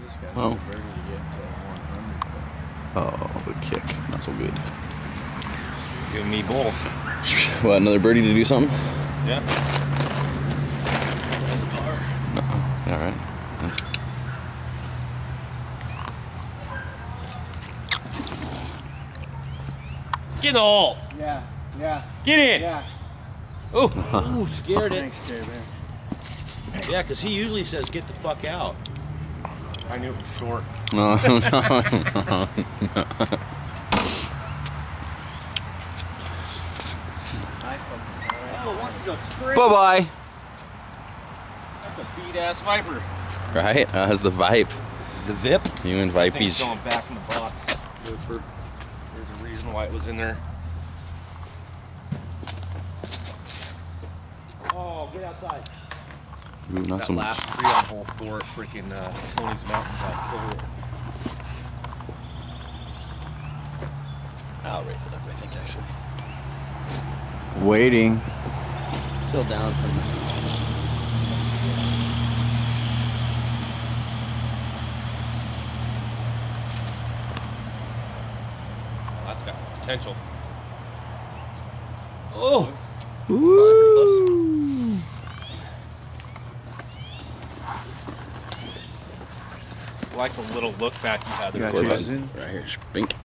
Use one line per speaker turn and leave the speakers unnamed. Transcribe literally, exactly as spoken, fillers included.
just got
Oh.
another birdie to get to one hundred.
Oh, good kick. Not so good.
You and me both.
What, another birdie to do something?
Yeah.
No. All right. Nice.
Get in the hole.
Yeah, yeah,
Get in.
yeah.
Oh, ooh, scared it.
Thanks, J-Man.
Yeah, because he usually says, get the fuck out. I knew it was short.
No, no, no.
Oh, wants to go straight.
Bye-bye.
That's a beat-ass viper.
Right? Uh, has the vibe.
The Vip?
You and
I think
Vipies.
it's going back in the box. There's a reason why it was in there. Oh, get outside.
Ooh, not
That
so much.
last tree on hole four at freaking uh, Tony's Mountain got pulled. I'll raise it up, I think, actually.
Waiting.
Still down from the... Oh, that's got potential. Oh!
Ooh.
I like the little look back you had there.
You got
Go
yours
ahead.
in?
Right here, spink.